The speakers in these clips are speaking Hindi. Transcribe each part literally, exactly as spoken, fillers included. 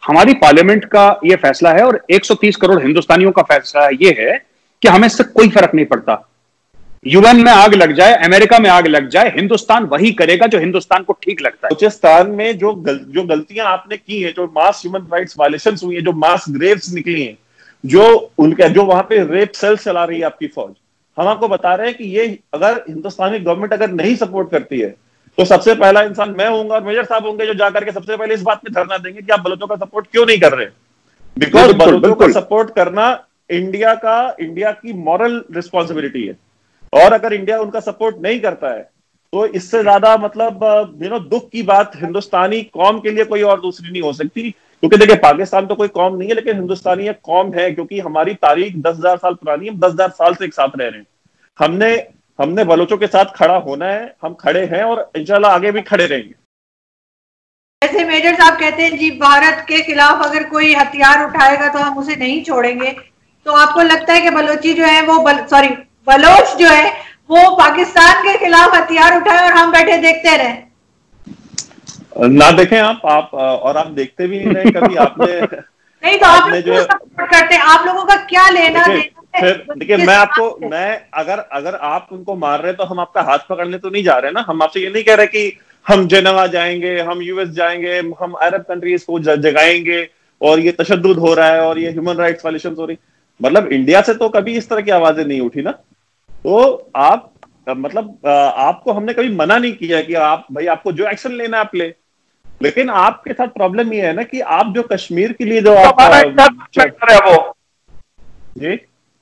हमारी पार्लियामेंट का यह फैसला है और एक सौ तीस करोड़ हिंदुस्तानियों का फैसला यह है कि हमें इससे कोई फर्क नहीं पड़ता। यूएन में आग लग जाए, अमेरिका में आग लग जाए, हिंदुस्तान वही करेगा जो हिंदुस्तान को ठीक लगता है। बलूचिस्तान में जो गल, जो गलतियां आपने की हैं, जो मास ह्यूमन राइट्स वायलेशंस हुई हैं, जो मास ग्रेव्स निकली हैं, जो उनके जो वहां पे रेप सेल चला रही है आपकी फौज, हम आपको बता रहे हैं कि ये अगर हिंदुस्तानी गवर्नमेंट अगर नहीं सपोर्ट करती है तो सबसे पहला इंसान मैं होऊंगा और मेजर साहब होंगे जो जाकर के सबसे पहले इस बात में धरना देंगे कि आप बलोचों का सपोर्ट क्यों नहीं कर रहे। बिकॉज बलोचों का सपोर्ट करना इंडिया का इंडिया की मॉरल रिस्पॉन्सिबिलिटी है, और अगर इंडिया उनका सपोर्ट नहीं करता है तो इससे ज्यादा मतलब यू नो दुख की बात हिंदुस्तानी कौम के लिए कोई और दूसरी नहीं हो सकती। क्योंकि देखिए पाकिस्तान तो कोई कौम नहीं है, लेकिन हिंदुस्तानी एक कौम है, क्योंकि हमारी तारीख दस हजार साल पुरानी है, हम दस हजार साल से एक साथ रह रहे हैं। हमने हमने बलोचों के साथ खड़ा होना है, हम खड़े हैं और इंशाल्लाह आगे भी खड़े रहेंगे। जैसे मेजर साहब कहते हैं जी भारत के खिलाफ अगर कोई हथियार उठाएगा तो हम उसे नहीं छोड़ेंगे, तो आपको लगता है कि बलोची जो है वो बल, सॉरी बलोच जो है वो पाकिस्तान के खिलाफ हथियार उठाए और हम बैठे देखते रहे? ना देखें आप आप और आप देखते भी नहीं रहे कभी आपने नहीं तो आप लोग जो सपोर्ट करते हैं, आप लोगों का क्या लेना देना? देखिए मैं आपको मैं अगर अगर आप उनको मार रहे हैं तो हम आपका हाथ पकड़ने तो नहीं जा रहे ना। हम आपसे ये नहीं कह रहे कि हम जेनेवा जाएंगे, हम यूएस जाएंगे, हम अरब कंट्रीज को जगाएंगे और ये तशद्दुद हो रहा है और ये ह्यूमन राइट्स वायलेशंस हो रही। मतलब इंडिया से तो कभी इस तरह की आवाजें नहीं उठी ना। तो आप मतलब आपको हमने कभी मना नहीं किया कि आप भाई आपको जो एक्शन लेना आप ले, लेकिन आपके साथ प्रॉब्लम ये है ना कि आप जो कश्मीर के लिए जो आप है वो जी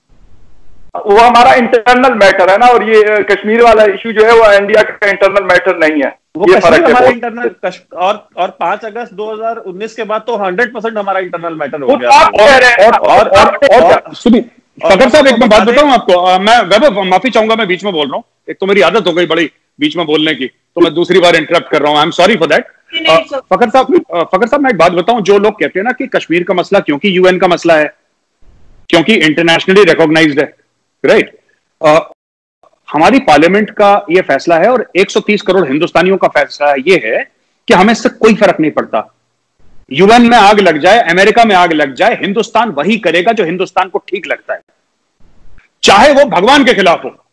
वो हमारा इंटरनल मैटर है ना, और ये कश्मीर वाला इशू जो है वो इंडिया का इंटरनल मैटर नहीं है। वो ये फर्क हमारा इंटरनल और और पांच अगस्त दो हजार उन्नीस के बाद तो हंड्रेड परसेंट हमारा इंटरनल मैटर हो गया। और और और सुनिए फकर साहब, एक मैं बात बताऊं आपको, मैं वैभव माफी चाहूंगा, मैं बीच में बोल रहा हूँ, एक तो मेरी आदत हो गई बड़ी बीच में बोलने की, तो मैं दूसरी बार इंटरप्ट कर रहा हूँ, I am sorry for that. Fakhar साहब फकर साहब मैं एक बात बताऊं, जो लोग कहते हैं ना कि कश्मीर का मसला क्योंकि यूएन का मसला है, क्योंकि इंटरनेशनली रिकॉग्नाइज्ड है, राइट right. uh, हमारी पार्लियामेंट का यह फैसला है और एक सौ तीस करोड़ हिंदुस्तानियों का फैसला यह है कि हमें इससे कोई फर्क नहीं पड़ता। यूएन में आग लग जाए, अमेरिका में आग लग जाए, हिंदुस्तान वही करेगा जो हिंदुस्तान को ठीक लगता है, चाहे वो भगवान के खिलाफ हो,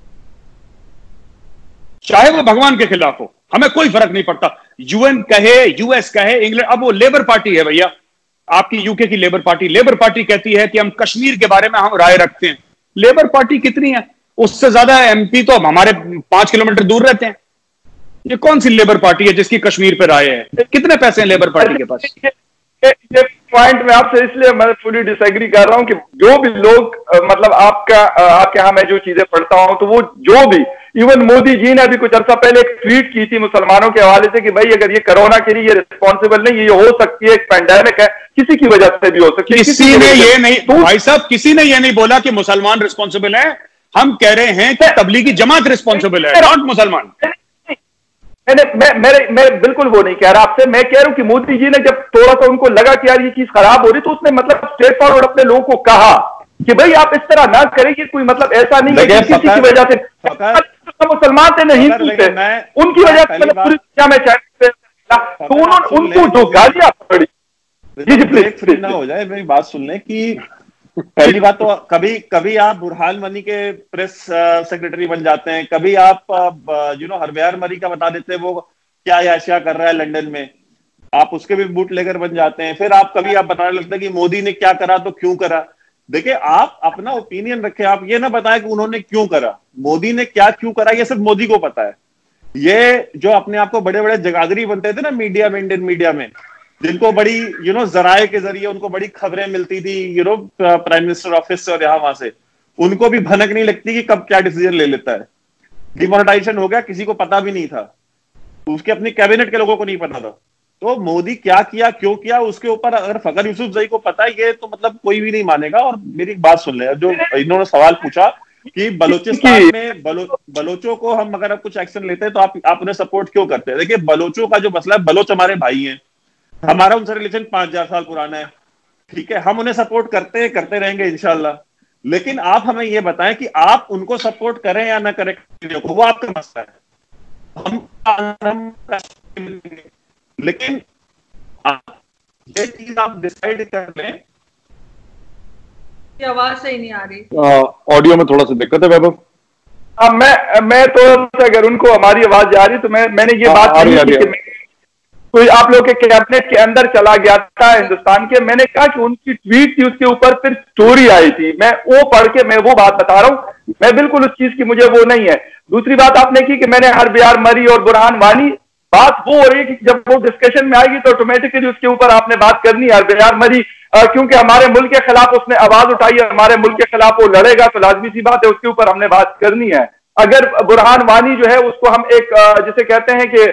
चाहे वो भगवान के खिलाफ हो, हमें कोई फर्क नहीं पड़ता। यूएन कहे, यूएस कहे, इंग्लैंड, अब वो लेबर पार्टी है भैया, आपकी यूके की लेबर पार्टी लेबर पार्टी कहती है कि हम कश्मीर के बारे में हम राय रखते हैं। लेबर पार्टी कितनी है? उससे ज्यादा एमपी तो हमारे पांच किलोमीटर दूर रहते हैं। ये कौन सी लेबर पार्टी है जिसकी कश्मीर पर राय है? कितने पैसे हैं लेबर पार्टी के पास? ये पॉइंट में आपसे इसलिए मैं फुली डिसएग्री कर रहा हूं कि जो भी लोग मतलब आपका आपके यहां मैं जो चीजें पढ़ता हूं तो वो जो भी, इवन मोदी जी ने अभी कुछ अर्सा पहले एक ट्वीट की थी मुसलमानों के हवाले से कि भाई अगर ये कोरोना के लिए रिस्पॉन्सिबल नहीं, ये हो सकती है एक पैंडेमिक है, किसी की वजह से भी हो सकती है। किसी ने ये नहीं तो भाई साहब किसी ने ये नहीं बोला कि मुसलमान रिस्पॉन्सिबल है, हम कह रहे हैं कि तबलीगी जमात रिस्पॉन्सिबल है, नॉट मुसलमान। मैंने मैं मेरे मैं बिल्कुल वो नहीं कह रहा आपसे, मैं कह रहा हूं कि मोदी जी ने जब थोड़ा सा उनको लगा कि यार ये चीज खराब हो रही, तो उसने मतलब स्ट्रेट फॉरवर्ड अपने लोगों को कहा कि भाई आप इस तरह ना करें, कि कोई मतलब ऐसा नहीं है कि किसी की वजह से मुसलमान थे नहीं हिंदू थे उनकी वजह से पूरी दुनिया में चाहे तो उन्होंने उनको जो गालियां पड़ी। जी जी प्लीज ना हो जाए, मेरी बात सुन लें कि पहली बात तो कभी कभी आप बुरहान मनी के प्रेस सेक्रेटरी बन जाते हैं, कभी आप यू नो हरव्यार मरी का बता देते हैं वो क्या याशिया कर रहा है लंदन में, आप उसके भी बूट लेकर बन जाते हैं। फिर आप कभी आप बताने लगते हैं कि मोदी ने क्या करा तो क्यों करा। देखिए आप अपना ओपिनियन रखें, आप ये ना बताएं कि उन्होंने क्यों करा, मोदी ने क्या क्यों करा ये सिर्फ मोदी को पता है। ये जो अपने आप को बड़े बड़े जगादरी बनते थे ना मीडिया में, इंडियन मीडिया में, जिनको बड़ी यू नो जराए के जरिए उनको बड़ी खबरें मिलती थी you know prime minister office से और यहाँ वहां से, उनको भी भनक नहीं लगती कि कब क्या डिसीजन ले लेता है। डिमोनेटाइजेशन हो गया, किसी को पता भी नहीं था, उसके अपने कैबिनेट के लोगों को नहीं पता था। तो मोदी क्या किया क्यों किया उसके ऊपर अगर फखर यूसुफजई को पता है ये तो मतलब कोई भी नहीं मानेगा। और मेरी एक बात सुन ले, जो इन्होंने सवाल पूछा कि बलूचिस्तान में बलो, बलोचों को हम अगर कुछ एक्शन लेते हैं तो आप आप उन्हें सपोर्ट क्यों करते हैं। देखिए बलोचों का जो मसला है, बलोच हमारे भाई हैं, हमारा उनसे रिलेशन पांच हजार साल पुराना है, ठीक है, हम उन्हें सपोर्ट करते हैं, करते रहेंगे इंशाल्लाह। लेकिन आप हमें यह बताएं कि आप उनको सपोर्ट करें या ना करें, वो आपका मसला है। हम, हम लेकिन आप ये चीज आप डिसाइड कर लें। आवाज सही नहीं आ रही, ऑडियो में थोड़ा सा दिक्कत है वैभव। अब मैं मैं तो अगर उनको हमारी आवाज जा रही तो मैं मैंने ये बात नहीं की कि कोई आप लोग के कैबिनेट के अंदर चला गया था हिंदुस्तान के, मैंने कहा कि उनकी ट्वीट थी, उसके ऊपर फिर स्टोरी आई थी, मैं वो पढ़ के मैं वो बात बता रहा हूं, मैं बिल्कुल उस चीज की मुझे वो नहीं है। दूसरी बात आपने की कि मैंने हरबियार मरी और बुरहान वानी, बात वो हो रही है कि जब वो डिस्कशन में आएगी तो ऑटोमेटिकली उसके ऊपर आपने बात करनी है। हरबियार मरी क्योंकि हमारे मुल्क के खिलाफ उसने आवाज उठाई है, हमारे मुल्क के खिलाफ वो लड़ेगा, तो लाजमी सी बात है उसके ऊपर हमने बात करनी है। अगर बुरहान वानी जो है उसको हम एक जिसे कहते हैं कि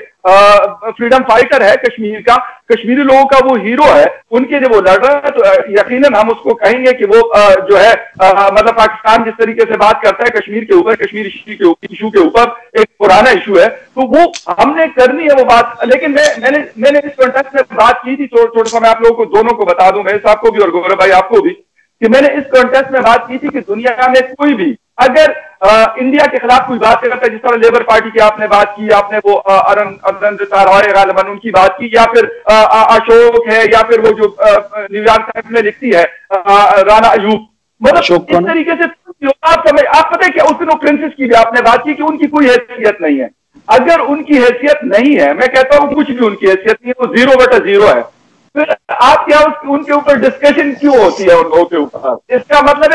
फ्रीडम फाइटर है कश्मीर का, कश्मीरी लोगों का वो हीरो है, उनके जब वो लड़ रहा है तो यकीनन हम उसको कहेंगे कि वो जो है मतलब पाकिस्तान जिस तरीके से बात करता है कश्मीर के ऊपर, कश्मीर इशू के ऊपर एक पुराना इशू है, तो वो हमने करनी है वो बात। लेकिन मैं मैंने मैंने इस कॉन्टेक्स्ट में बात की थी, थोड़ा सा मैं आप लोगों को दोनों को बता दूं, मैं आपको भी और गौरव भाई आपको भी, कि मैंने इस कॉन्टेक्स्ट में बात की थी कि दुनिया में कोई भी अगर आ, इंडिया के खिलाफ कोई बात करता है, जिस तरह लेबर पार्टी की आपने बात की, आपने वो अरन अरविंद रॉय गालिबन उनकी बात की, या फिर आ, आ, अशोक है, या फिर वो जो न्यूयॉर्क टाइम्स में लिखती है आ, राना अयूब, मतलब इस तरीके से आप समझ आप पता है क्या उस दिन प्रिंसेस की भी आपने बात की कि उनकी कोई हैसियत नहीं है। अगर उनकी हैसियत नहीं है, मैं कहता हूँ कुछ भी उनकी हैसियत नहीं है, वो जीरो बटा जीरो है, फिर आप क्या उस, उनके ऊपर डिस्कशन क्यों होती है उन लोगों के ऊपर? इसका मतलब है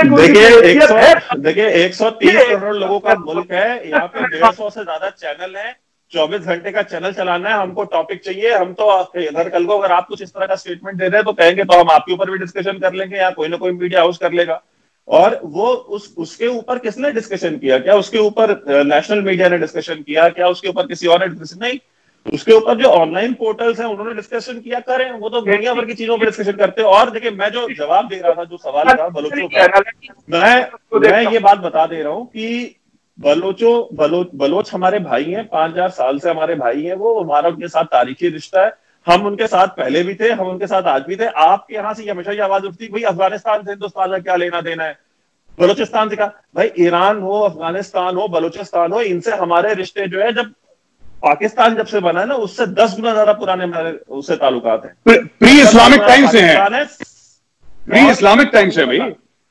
देखिए देखिए एक सौ तीस करोड़ लोगों का मुल्क है, यहाँ पे डेढ़ सौ से ज्यादा चैनल है, चौबीस घंटे का चैनल चलाना है, हमको टॉपिक चाहिए। हम तो अगर कल को अगर आप कुछ इस तरह का स्टेटमेंट दे रहे हैं तो कहेंगे तो हम आपके ऊपर भी डिस्कशन कर लेंगे, या कोई ना कोई मीडिया हाउस कर लेगा। और वो उस उसके ऊपर किसने डिस्कशन किया? क्या उसके ऊपर नेशनल मीडिया ने डिस्कशन किया? क्या उसके ऊपर किसी और ने डिस्कशन? नहीं, उसके ऊपर जो ऑनलाइन पोर्टल्स हैं उन्होंने डिस्कशन किया, करें, वो तो दुनिया भर की चीजों पर डिस्कशन करते हैं। और देखिए मैं जो जवाब दे रहा था, जो सवाल था बलोचों का, मैं मैं ये बात बता दे रहा हूँ कि बलोचो बलोच बलोच हमारे भाई हैं, पांच हजार साल से हमारे भाई हैं, वो हमारा उनके साथ तारीखी रिश्ता है, हम उनके साथ पहले भी थे, हम उनके साथ आज भी थे। आपके यहाँ से हमेशा ये आवाज उठती भाई अफगानिस्तान से हिंदुस्तान का क्या लेना देना है, बलोचिस्तान से का, भाई ईरान हो, अफगानिस्तान हो, बलोचिस्तान हो, इनसे हमारे रिश्ते जो है जब पाकिस्तान जब से बना है ना उससे दस गुना ज्यादा पुराने हमारे उससे ताल्लुकात हैं, प्री इस्लामिक टाइम से हैं, प्री इस्लामिक टाइम से भाई।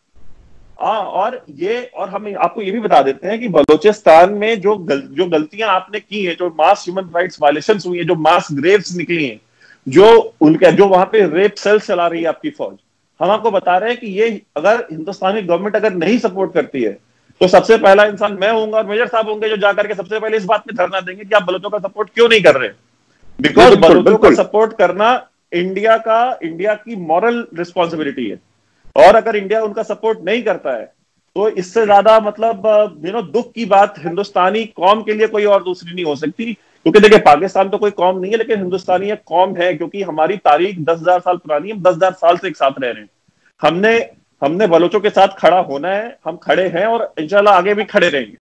हाँ, और ये और हम आपको ये भी बता देते हैं कि बलोचिस्तान में जो गल, जो गलतियां आपने की हैं, जो मास ह्यूमन राइट्स वायलेशंस हुई है, जो मास ग्रेव्स निकली हैं, जो उनके जो वहां पे रेप सेल्स चला रही है आपकी फौज, हम आपको बता रहे हैं कि ये अगर हिंदुस्तानी गवर्नमेंट अगर नहीं सपोर्ट करती है तो सबसे पहला इंसान मैं होऊंगा और मेजर साहब होंगे जो जाकर के सबसे पहले इस बात में धरना देंगे कि आप बलोचों का सपोर्ट क्यों नहीं कर रहे। बिकॉज बलोचों का सपोर्ट करना इंडिया का इंडिया की मॉरल रिस्पॉन्सिबिलिटी है, और अगर इंडिया उनका सपोर्ट नहीं करता है तो इससे ज्यादा मतलब यू नो दुख की बात हिंदुस्तानी कौम के लिए कोई और दूसरी नहीं हो सकती। क्योंकि देखिए पाकिस्तान तो कोई कौम नहीं है, लेकिन हिंदुस्तानी एक कौम है, क्योंकि हमारी तारीख दस हजार साल पुरानी है, दस हजार साल से एक साथ रह रहे हैं। हमने हमने बलोचों के साथ खड़ा होना है, हम खड़े हैं और इंशाल्लाह आगे भी खड़े रहेंगे।